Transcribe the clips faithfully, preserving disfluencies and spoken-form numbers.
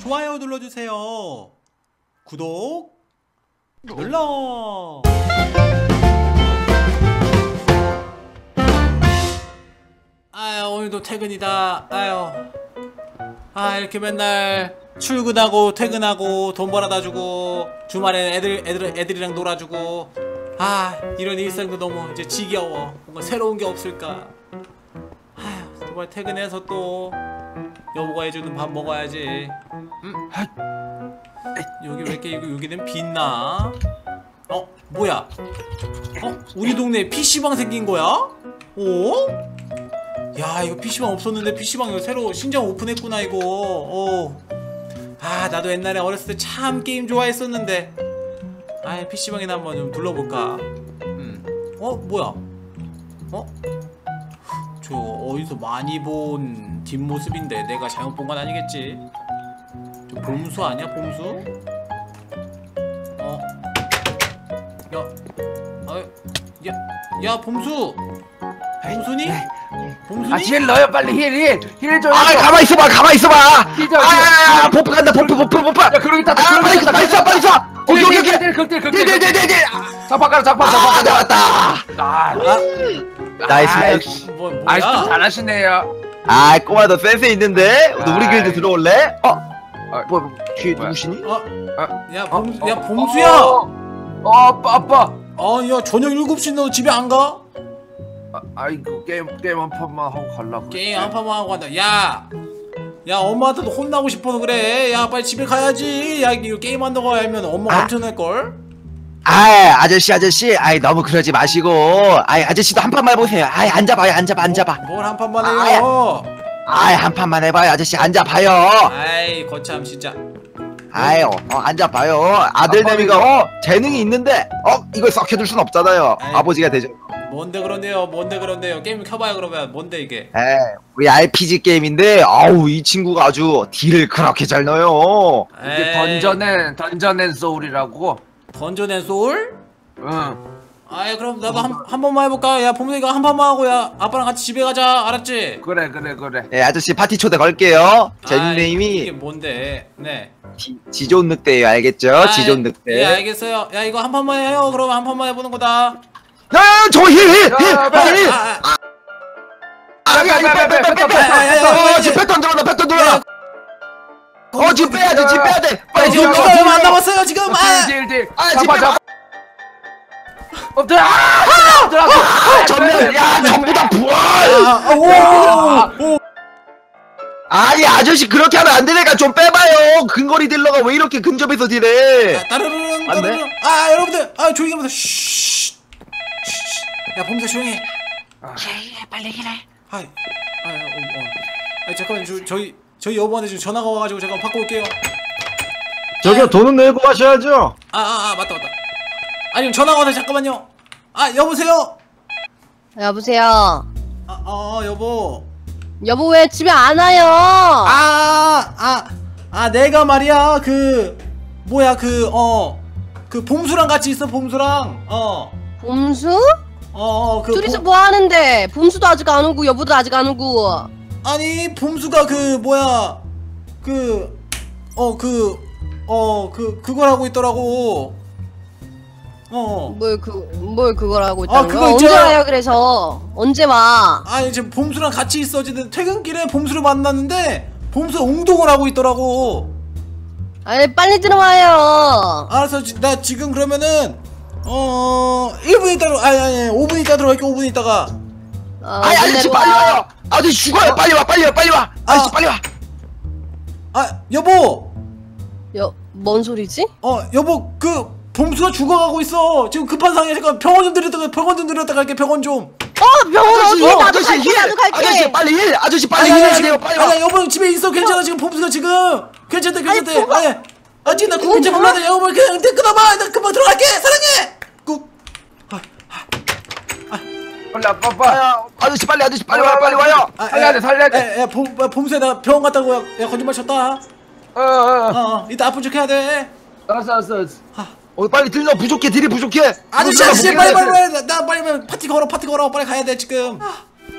좋아요 눌러주세요. 구독 눌러. 아유, 오늘도 퇴근이다. 아유, 아 이렇게 맨날 출근하고 퇴근하고 돈 벌어다 주고 주말에 애들 애들 애들이랑 놀아주고, 아 이런 일상도 너무 이제 지겨워. 뭔가 새로운 게 없을까. 아휴, 정말 퇴근해서 또 여보가 해주는 밥 먹어야지. 음. 여기 왜 이렇게 여기는 빛나? 어 뭐야? 어 우리 동네에 피시방 생긴 거야? 오? 야 이거 피시방 없었는데 피시방 이거 새로 신장 오픈했구나 이거. 어. 아 나도 옛날에 어렸을 때 참 게임 좋아했었는데. 아 피시방이나 한번 좀 둘러볼까. 음. 어 뭐야? 어? 저 어디서 많이 본 뒷모습인데 내가 잘못 본 건 아니겠지? 저 봄수 아니야 봄수? 어? 야, 아, 야, 야 봄수, 봄수니? 봄수니? 아 힐 넣어요 빨리 힐힐힐 좀. 아 가만 있어봐 가만 있어봐. 힐 좀. 아 버프 간다 버프 버프 버프. 야 그러고 있다. 아 빨리 있어 빨리 있어 빨리 있어. 오케이 오케이 오케이. 극딜 극딜 극딜. 네네네네. 장판 가라 장판 아 장판. 나왔다. 아 나이스. 아이씨. 뭐 뭐야? 아이씨 잘하시네요. 아 꼬마 너 센스 있는데. 너 우리 길드 들어올래? 어? 아, 뭐 뒤에 뭐야? 누구시니? 어? 아, 야 봄, 어, 야 어, 봄수야. 어, 어 아빠 아빠. 아, 야 저녁 일곱 시 너 집에 안 가? 아, 아이고 게임 게임 한 판만 하고 갈라고. 게임 한 판만 하고 간다. 야, 야 엄마한테도 혼나고 싶어서 그래. 야 빨리 집에 가야지. 야 이거 게임 한다고 하면 엄마 아. 엄청 낼 걸. 아이 아저씨 아저씨 아이 너무 그러지 마시고 아이 아저씨도 한 판만 해보세요. 아이 앉아봐요 앉아봐 앉아봐. 뭘 한 판만 아, 해요? 아이 한 판만 해봐요 아저씨 앉아봐요. 아이 거참 진짜. 아이 어, 어 앉아봐요. 아들내미가 어 재능이 있는데 어 이걸 썩혀둘 순 없잖아요. 아이. 아버지가 되죠. 뭔데 그런데요? 뭔데 그런데요? 게임 켜봐요 그러면. 뭔데 이게? 에 우리 알피지 게임인데 아우 이 친구가 아주 딜을 그렇게 잘 넣어요. 이게 에이, 던전앤 던전앤 소울이라고. 던전 앤 소울? 응. 아이 그럼 나도 한, 한 번만 해볼까? 야 봄이가 한 판만 하고 야 아빠랑 같이 집에 가자. 알았지? 그래 그래 그래. 예 아저씨 파티 초대 걸게요. 제 아이, 이게 닉네임이 뭔데? 네. 지- 지존 늑대예요 알겠죠? 아이, 지존 늑대. 예 알겠어요. 야 이거 한 판만 해요. 그러면 한 판만 해보는 거다. 야저힐힐힐 야, 빨리 힐. 아, 아, 아 여기 여기 빼빼빼빼빼. 어 지금 뱃돈 들어온다 뱃돈 들어온다. 어 지금 빼야돼 지금 빼야돼. 아, 빨리 지금 지금 누가 얼마 안 남았어요 지금. 아, 딜딜. 아, 장판 집에 장판. 엎드려. 아! 엎드려. 아, 전면 야 전부 다 부활. 아, 오, 오. 아니 아저씨 그렇게 하면 안 되니까 좀 빼봐요. 근거리 딜러가 왜 이렇게 근접해서 딜해? 아, 따르릉 안 돼? 따르릉. 아 여러분들, 아 조용히 해보세요. 쉬. 야 봄새 조용히. 해, 빨리 해. 아, 아, 어, 어. 아 잠깐만 저, 저희 저희 여보한테 지금 전화가 와가지고 잠깐 바꿔 올게요. 저기요 돈은 내고 가셔야죠. 아, 아, 아 맞다 맞다. 아니 전화가 와서 잠깐만요. 아 여보세요. 여보세요. 아, 어 여보. 여보 왜 집에 안 와요? 아, 아, 아 내가 말이야 그 뭐야 그 어 그 봄수랑 같이 있어 봄수랑 어. 봄수? 어, 어, 그 둘이서 봄- 뭐 하는데? 봄수도 아직 안 오고 여보도 아직 안 오고. 아니 봄수가 그 뭐야 그 어 그 어 그 그걸 하고 있더라고. 어. 뭘 그 뭘 그걸 하고 아, 있다는 그거 거야? 언제 있잖아. 와요? 그래서 언제 와? 아니 지금 봄수랑 같이 있어. 어쨌든 퇴근길에 봄수를 만났는데 봄수가 운동을 하고 있더라고. 아니 빨리 들어와요. 알았어. 지- 나 지금 그러면은 어 일 분 있다로 아니 아니 오 분 있다 들어갈게. 오 분 있다가. 어, 아니 아저씨 내려와. 빨리 와요. 아저씨 죽어요. 빨리 와 빨리 와 빨리 와. 아저씨 아. 빨리 와. 아 여보. 여, 뭔 소리지? 어 여보 그 봄수가 죽어가고 있어. 지금 급한 상황이야. 잠깐 병원 좀 들렸다가 병원 좀 들렸다 갈게. 병원 좀. 어 병원 아저씨 어디? 힐 나도 아저씨 갈게. 힐. 나도 갈게. 아저씨 빨리 힐. 아저씨 빨리 아니, 힐 아니, 해야 지금- 돼요. 빨리 와. 아니 여보 집에 있어. 괜찮아 지금 봄수가 지금 괜찮대 괜찮대. 아니, 봄- 아니 아 지금 나 궁금증 몰라도 여보 그냥 끊어봐. 나 금방 들어갈게. 사랑해. 꾹. 빨리 아빠 아빠. 아, 아저씨 빨리 아저씨 빨리 와요 빨리 와요. 아, 살려야 돼, 살려야 돼. 야, 야, 봄, 야, 봄새 나 병원 갔다고 야, 야 거짓말 쳤다. 어어 어. 어, 어, 이따 아픈 척 해야 돼. 알았어 알았어. 알았어. 어 빨리 딜러 부족해 딜이 부족해. 아저씨, 딜러가 아저씨, 부족해. 빨리, 빨리, 빨리, 나 빨리, 빨리 파티 걸어, 파티 걸어, 빨리 가야 돼 지금.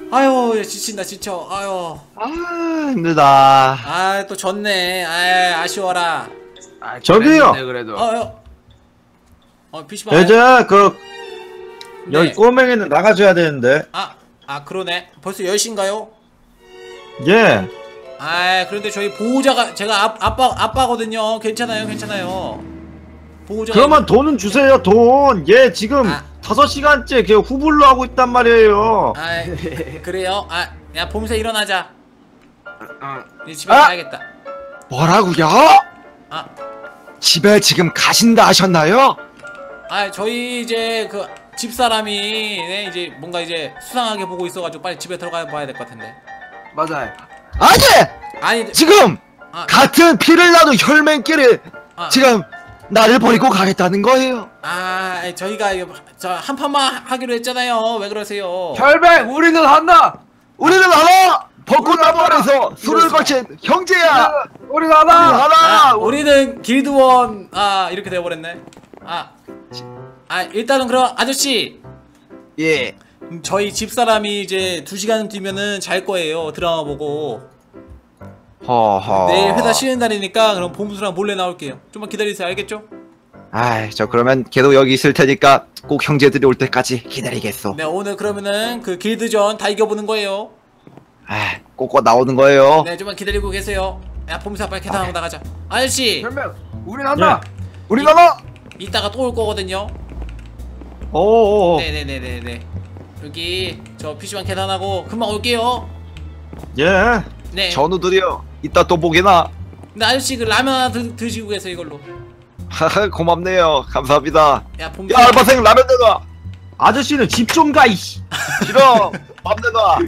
아유 지친다 지쳐. 아유. 아 힘들다. 아 또 졌네. 아 아쉬워라. 아, 저기요. 그랬는데, 그래도. 어요. 어 피시방. 이제 그 여기 네. 꼬맹이는 나가줘야 되는데. 아, 아 그러네. 벌써 열 시인가요? 예. 아 그런데 저희 보호자가 제가 아, 아빠 아빠거든요. 괜찮아요, 괜찮아요. 보호자. 그러면 돈은 주세요, 돈. 얘 지금 아. 다섯 시간째 걔 후불로 하고 있단 말이에요. 아 그래요? 아 야 봄새 일어나자. 어. 이제 집에 아! 가야겠다. 뭐라고요? 아, 집에 지금 가신다 하셨나요? 아 저희 이제 그 집사람이 네, 이제 뭔가 이제 수상하게 보고 있어가지고 빨리 집에 들어가 봐야 될 것 같은데. 맞아요. 아니 아니 지금 아, 같은 피를 나눈 혈맹끼리 아, 지금 나를 버리고 가겠다는 거예요. 아 저희가 이거 저 한 판만 하기로 했잖아요. 왜 그러세요? 혈맹 우리는 한다. 우리는 하나 벚꽃나무에서 술을 거친 형제야. 우리는 하나. 우리는 하나. 아, 우리는 길드원 아 이렇게 되어버렸네. 아, 아 일단은 그럼 아저씨 예. 음, 저희 집사람이 이제 두 시간 뒤면은 잘 거예요. 드라마 보고. 허허. 내일 회사 쉬는 날이니까 그럼 봄수랑 몰래 나올게요. 좀만 기다리세요. 알겠죠? 아이 저 그러면 걔도 여기 있을 테니까 꼭 형제들이 올 때까지 기다리겠소. 네 오늘 그러면은 그 길드전 다 이겨보는 거예요. 아 꼭꼭 나오는 거예요. 네 좀만 기다리고 계세요. 야 봄수야 빨리 계산하고 나가자. 아저씨 혈맹 우리는 한다. 우리 나라. 이따가 또 올 거거든요. 오오오. 네네네네네. 여기 저 피시방 계산하고 금방 올게요. 예. 네. 전우들이요. 이따 또 보게나. 근데 아저씨 그 라면 하나 드, 드시고 계세요 이걸로. 하하 고맙네요. 감사합니다. 야 봄수. 야 알바생 라면 내놔. 아저씨는 집 좀 가, 이씨. 싫어. 밥 내놔.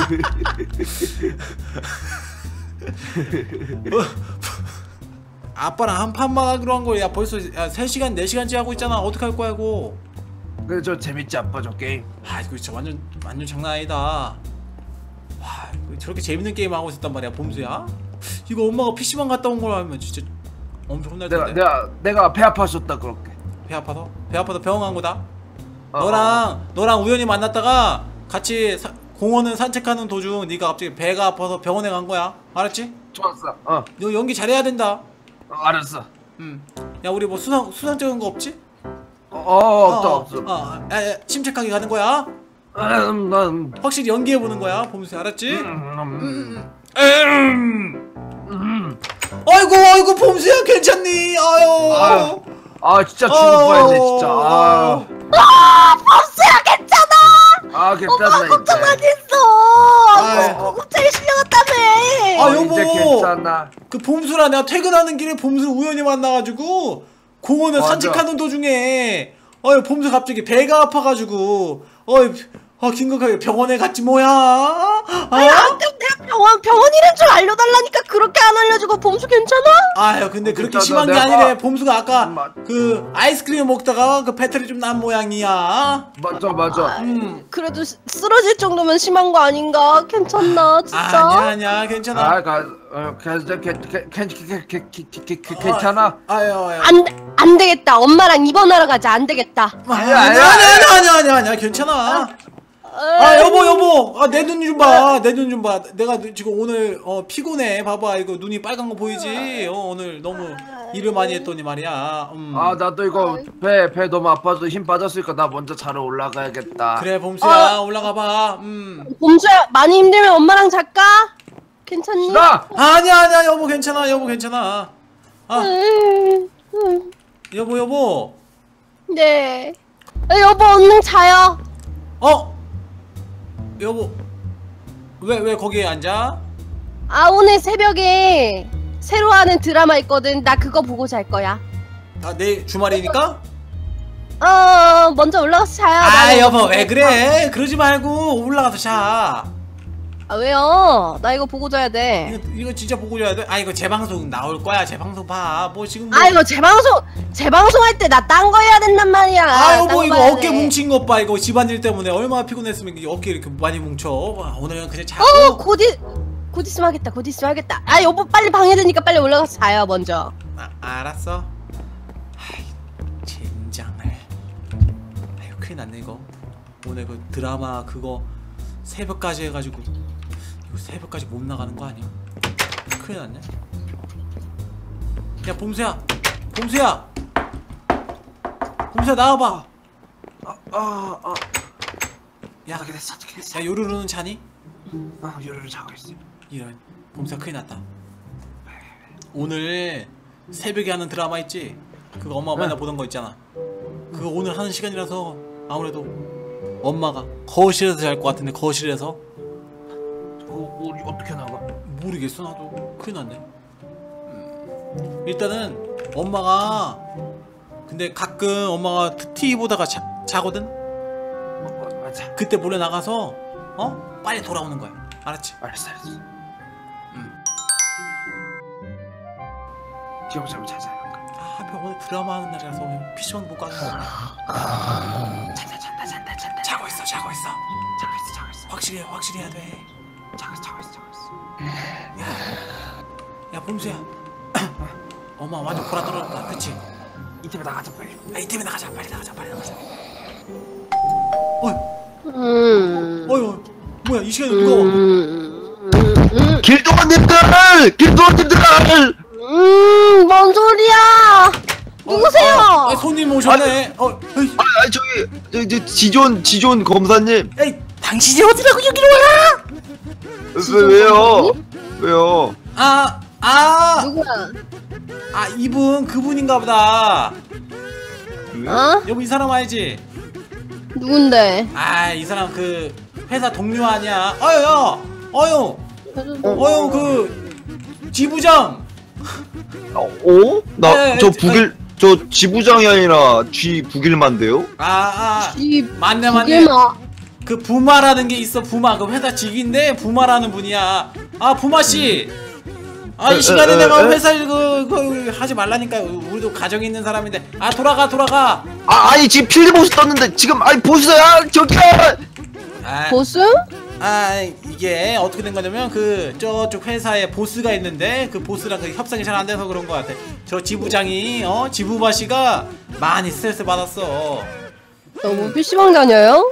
아빠랑 한 판만 하기로 한 거야. 야 벌써 야, 세 시간 네 시간째 하고 있잖아. 어떡할 거야 이거. 그래 저 재밌지 아빠 저 게임. 아 이거 진짜 완전 완전 장난 아니다. 와 이거 저렇게 재밌는 게임 하고 있었단 말이야 봄수야. 이거 엄마가 피시방 갔다 온 걸 알면 진짜 엄청 혼날 내가 텐데. 내가 내가 배 아팠었다 그렇게. 배 아파서? 배 아파서 병원 간 거다. 어, 너랑 너랑 우연히 만났다가 같이 사, 공원을 산책하는 도중 네가 갑자기 배가 아파서 병원에 간 거야. 알았지? 좋았어. 어, 너 연기 잘해야 된다. 어 알았어. 음. 야 우리 뭐 수상 수상적인 거 없지? 어, 어 없다 어, 없어. 어, 야, 야, 침착하게 가는 거야. 음, 음, 확실히 연기해 보는 거야. 봄수 알았지? 음, 음. 음. 아이고 아이고 봄수야 괜찮니? 아유. 아유, 아 진짜 죽을 어. 뻔했네 진짜. 아유. 아, 범수야 괜찮아. 아 괜찮네 걱정 안 이제. 했어. 아유. 걱정이 실려갔다며. 아, 어, 여보. 이제 괜찮아. 그 봄수랑 내가 퇴근하는 길에 봄수 우연히 만나가지고 공원을 맞아. 산책하는 도중에 어이 봄수 갑자기 배가 아파가지고 어이 어 긴급하게 병원에 갔지 뭐야. 아니, 어? 안 돼. 내가 병원 병원 이름 좀 알려달라니까 그렇게 안 알려주고 범수 괜찮아? 아유 근데 그렇게 진짜 심한 게 내가- 아니래. 봄수가 아까 맞- 그 아이스크림 먹다가 그 배터리 좀 난 모양이야. 맞아 맞아. 음. 그래도 쓰- 쓰러질 정도면 심한 거 아닌가? 괜찮나 진짜? 아니야 아니야 괜찮아. 아, 가, 어, 괜찮, 괜, 괜, 괜, 괜, 괜, 괜, 괜, 괜, 괜찮아. 아유 아유. 안, 안 되겠다. 엄마랑 입원하러 가자. 안 되겠다. 아니야 아니야 아니야 아니야 아니야 아니야 괜찮아. 아 여보 여보 아 내 눈 좀 봐 내 눈 좀 봐. 내가 지금 오늘 어 피곤해. 봐봐 이거 눈이 빨간 거 보이지? 어 오늘 너무 일을 많이 했더니 말이야. 음. 아, 나도 이거 배, 배 너무 아파서 힘 빠졌으니까 나 먼저 자러 올라가야겠다. 그래 봄수야 올라가 봐. 음. 범수야 많이 힘들면 엄마랑 잘까? 괜찮니? 나! 아니야 아니야 여보 괜찮아 여보 괜찮아. 아 음, 음, 여보 여보. 네. 아, 여보 얼른 자요. 어 여보 왜 왜 거기에 앉아? 아 오늘 새벽에 새로 하는 드라마 있거든. 나 그거 보고 잘 거야. 아 내일 주말이니까? 어 먼저 올라가서 자요. 아 나는 여보 이거 왜 보고 그래? 그러지 말고 올라가서 자. 자. 아 왜요? 나 이거 보고 자야 돼. 이거 이거 진짜 보고 줘야 돼? 아 이거 재방송 나올 거야. 재방송 봐. 뭐 지금 뭐... 아 이거 재방송 재방송할 때 나 딴 거 해야 된단 말이야. 아 여보 딴 이거 거 해야 어깨 돼. 뭉친 것 봐. 이거 집안일 때문에 얼마나 피곤했으면 이게 어깨 이렇게 많이 뭉쳐. 와, 오늘은 그냥 자고. 어, 곧, 이, 곧 있으면 하겠다, 곧 있으면 하겠다. 아, 여보, 빨리 방해되니까 빨리 올라가서 자요, 먼저. 아, 알았어. 아이, 젠장을. 아유 큰일 났네 이거. 오늘 그 드라마 그거 새벽까지 해가지고 이거 새벽까지 못 나가는 거 아니야? 큰일 났네. 야 봄새야, 봄새야, 봄새야 나와봐. 아, 아, 아. 야, 어떻게 됐어? 어떻게 됐어? 야 요루루는 자니? 아, 요리를 자고 있어. 이런 봄새야 큰일 났다. 오늘 새벽에 하는 드라마 있지? 그거 엄마가 맨날 보던 거 있잖아. 그거 오늘 하는 시간이라서 아무래도 엄마가 거실에서 잘 것 같은데 거실에서 어, 우리 어떻게 나가? 모르겠어 나도. 큰일 났네. 음. 일단은 엄마가 근데 가끔 엄마가 티비 보다가 자, 자거든? 어, 어, 맞아. 그때 몰래 나가서 어? 빨리 돌아오는 거야. 알았지? 알았어, 알았어. 응. 지금 좀 자자. 아 하필 오늘 드라마 하는 날이라서 피시방 못 가는 거야. 잔다, 잔다, 잔다, 잔다. 자고 있어 자고 있어. 자고 있어, 자고 있어. 확실히 해 확실히 해야 돼. 자고 있어, 자고 있어, 자고 있어. 야 봄수야 엄마 완전 보라 떨어졌다 그치? 이 팀에 나가자 빨리. 야 이 팀에 나가자 빨리 나가자 빨리 나가자. 어이 음. 어이 뭐야 이 시간에 누가 와? 음. 음. 길동원님들! 길동원님들! 음. 뭔 소리야? 누구세요? 어, 어, 손님 오셨네. 어, 어이, 아, 아 저기 저, 저 지존 지존 검사님. 에이, 당신이 어디라고 여기로 와? 왜, 왜요? 왜요? 아, 아, 누구야? 아 이분 그분인가 보다. 어? 여보 이 사람 알지? 누군데? 아 이 사람 그 회사 동료 아니야? 어여, 어여, 어여 그 지부장. 어? 나 네, 저 네, 북일 저 지부장이 아니라 쥐 북일만데요? 아, 아, 이 맞네 맞네. 부길마. 그 부마라는 게 있어. 부마 그 회사 직인데 부마라는 분이야. 아 부마 씨. 아 이 에, 시간에 에, 내가 에, 회사 일 그, 그 하지 말라니까. 우리도 가정이 있는 사람인데. 아 돌아가 돌아가. 아 아니 지금 필드보스 떴는데 지금 아니 보스야 저기요. 아, 보스? 아 이게 어떻게 된 거냐면 그 저쪽 회사에 보스가 있는데 그 보스랑 그 협상이 잘 안 돼서 그런 거 같아. 저 지부장이 어 지부바 씨가 많이 스트레스 받았어. 너무 피시방 다녀요?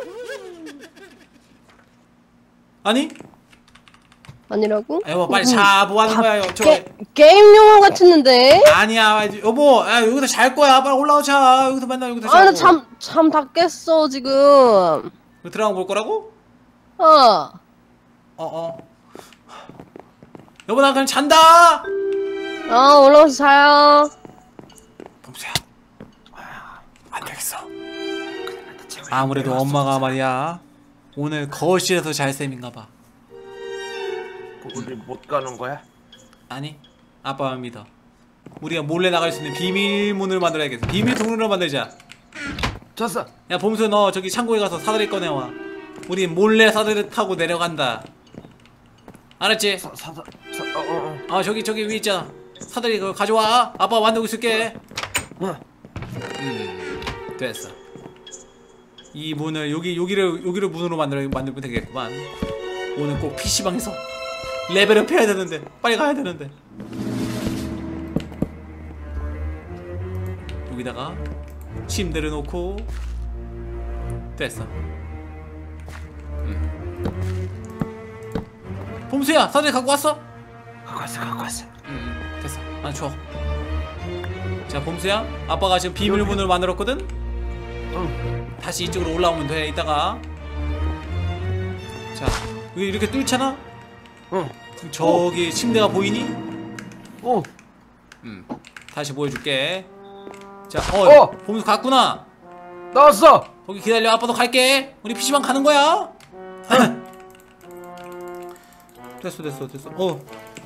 아니? 아니라고? 여보 빨리 자. 뭐 하는 거야 저. 게, 게임 용어 같았는데? 아니야 여보. 아, 여기서 잘 거야. 빨리 올라오자. 여기서 맨날 여기서 자고. 아, 나 잠, 잠 다 깼어, 지금. 드라마 볼 거라고? 어. 어 어. 여보 나 그냥 잔다. 아, 올라와서 자요. 봄수야. 안 되겠어. 아무래도 엄마가 말이야 오늘 거실에서 잘 셈인가 봐. 우리 못 가는 거야? 아니 아빠만 믿어. 우리가 몰래 나갈 수 있는 비밀문을 만들어야겠어. 비밀 통로를 만들자. 좋았어. 야 봄수 너 저기 창고에 가서 사다리 꺼내와. 우리 몰래 사다리 타고 내려간다. 알았지? 사, 사다, 사, 어, 어, 어. 아 저기 저기 위 있잖아. 사다리 그거 가져와. 아빠 만들고 있을게. 어. 음 됐어. 이 문을 여기 여기를 여기를 문으로 만들어 만들면 되겠구만. 오늘 꼭 피시방에서 레벨업 해야 되는데 빨리 가야 되는데. 여기다가 침대를 놓고 됐어. 음. 봄수야 사다리 갖고 왔어? 갖고 왔어, 갖고 왔어. 음 됐어. 아 줘. 자 봄수야 아빠가 지금 비밀문을 만들었거든. 응. 다시 이쪽으로 올라오면 돼. 이따가 자 여기 이렇게 뚫잖아. 응. 그럼 저기 침대가 보이니? 어. 음 다시 보여줄게. 자 어, 어! 봄수 갔구나. 나왔어. 거기 기다려. 아빠도 갈게. 우리 피시방 가는 거야. 됐어 됐어 됐어. 어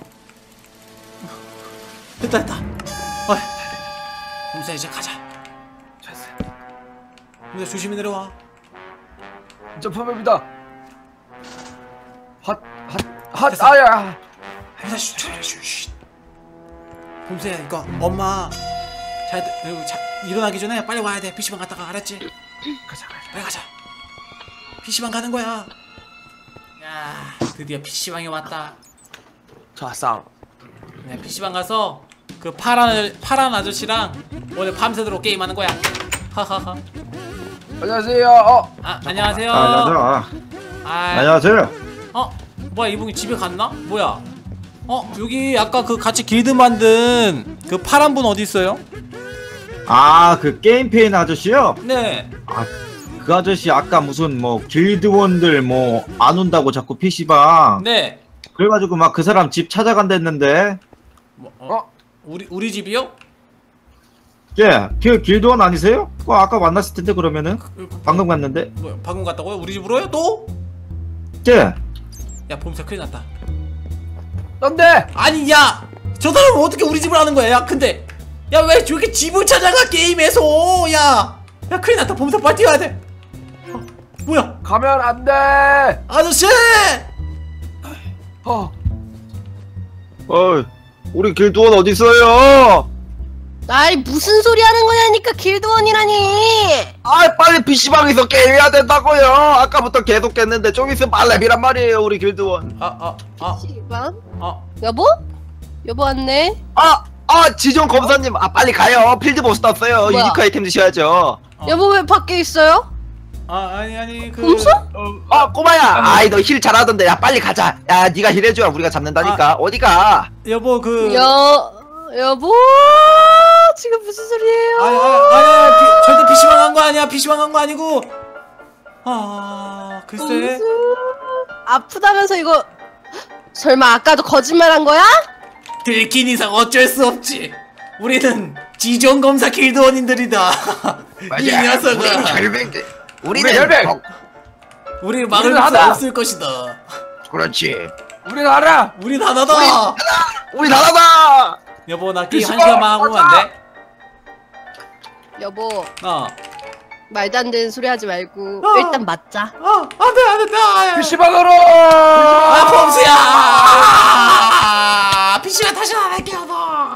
됐다 됐다. 어이 봄수야 이제 가자. 좋았어. 봄수야 조심히 내려와. 점프맵이다. 핫, 핫, 핫, 아야. 봄수야 쉿쉿쉿. 봄수야 이거 엄마 잘 여기 자, 일어나기 전에 빨리 와야 돼. 피시방 갔다가 알았지? 가자, 가자. 빨리 가자. 피시방 가는 거야. 야 드디어 피시방에 왔다. 좋았어. 네, 피시방 가서 그 파란 파란 아저씨랑 오늘 밤새도록 게임하는 거야. 하하하. 안녕하세요. 어. 아 안녕하세요. 아, 나자. 아, 안녕하세요. 어? 뭐야 이분이 집에 갔나? 뭐야? 어? 여기 아까 그 같이 길드 만든 그 파란 분 어디 있어요? 아, 그 게임페인 아저씨요? 네. 아, 그 아저씨 아까 무슨 뭐 길드원들 뭐 안 온다고 자꾸 피시방. 네. 그래가지고 막 그 사람 집 찾아간댔는데. 뭐, 어? 우리 우리 집이요? 예, 그 길드원 아니세요? 어, 아까 만났을 텐데 그러면은 방금 갔는데. 뭐 방금 갔다고요? 우리 집으로요? 또? 예. 야 봄새 큰일 났다. 넌데 아니 야! 저 사람은 어떻게 우리 집을 아는 거야? 야 근데 야 왜 저렇게 집을 찾아가 게임에서 야! 야 큰일 났다 봄새 빨리 뛰어야 돼. 어, 뭐야? 가면 안돼. 아저씨! 어. 어, 우리 길드원 어디 있어요? 아이 무슨 소리 하는 거냐니까 길드원이라니. 아, 빨리 피시방에서 게임해야 된다고요. 아까부터 계속 깼는데 좀 있으면 빨래비란 말이에요, 우리 길드원. 아 아 아 시방? 아 여보? 여보 왔네. 아, 아, 지존 검사님, 아 빨리 가요. 필드 보스 땄어요. 뭐야? 유니크 아이템 드셔야죠. 어. 여보 왜 밖에 있어요? 아 아니 아니 그 봄새? 아, 꼬마야, 아이 너 힐 잘하던데, 야 빨리 가자. 야, 네가 힐 해줘야 우리가 잡는다니까. 어디가? 여보 그 여 여보 지금 무슨 소리예요? 아니 아니 아니 피, 절대 피시방 한 거 아니야. 피시방 한 거 아니고. 아 글쎄. 봄새 아프다면서 이거 설마 아까도 거짓말한 거야? 들킨 이상 어쩔 수 없지. 우리는 지존 검사 길드원인들이다. 이 녀석아. 우리는 혈맹들. 우리는 우리 혈맹. 덕- 우리를 막을 우리는 수 하나. 없을 것이다. 그렇지. 우리는 알아. 우린 하나다. 우리 나라다. 여보 나 게임 한 피시방 시간만 하고 오면 안 돼? 여보 어. 말도 안 되는 소리 하지 말고 어. 일단 맞자. 어, 안 돼, 안 돼, 안 돼. 피시방으로. 아, 범수야! 피시방 다시 안 할게요, 너.